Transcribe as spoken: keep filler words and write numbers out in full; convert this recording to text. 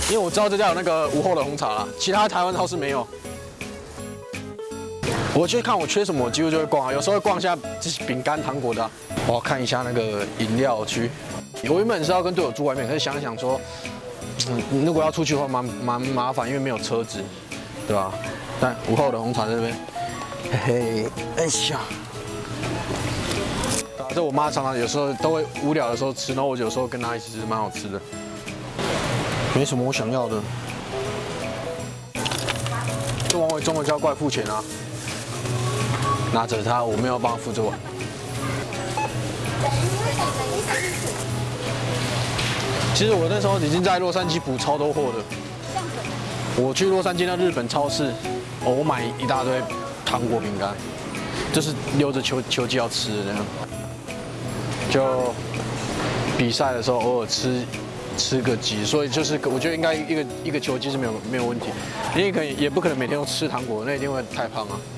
因为我知道这家有那个午后的红茶啦，其他台湾超市没有。我去看我缺什么，我几乎就会逛啊，有时候会逛一下就是饼干、糖果的、啊。我要看一下那个饮料区。我原本是要跟队友住外面，可是想想说，嗯，如果要出去的话，蛮蛮麻烦，因为没有车子，对吧？但午后的红茶在这边，嘿嘿，哎呀。 这我妈常常有时候都会无聊的时候吃，然后我有时候跟她一起吃，蛮好吃的。没什么我想要的。这王伟忠的就要过来付钱啊！拿着它，我没有帮他付这碗。其实我那时候已经在洛杉矶补超多货的。我去洛杉矶那日本超市，哦，我买一大堆糖果饼干，就是溜着球球季要吃的那样。 就比赛的时候偶尔吃吃个鸡，所以就是我觉得应该一个一个球季是没有没有问题，因为可能也不可能每天都吃糖果，那一定会太胖啊。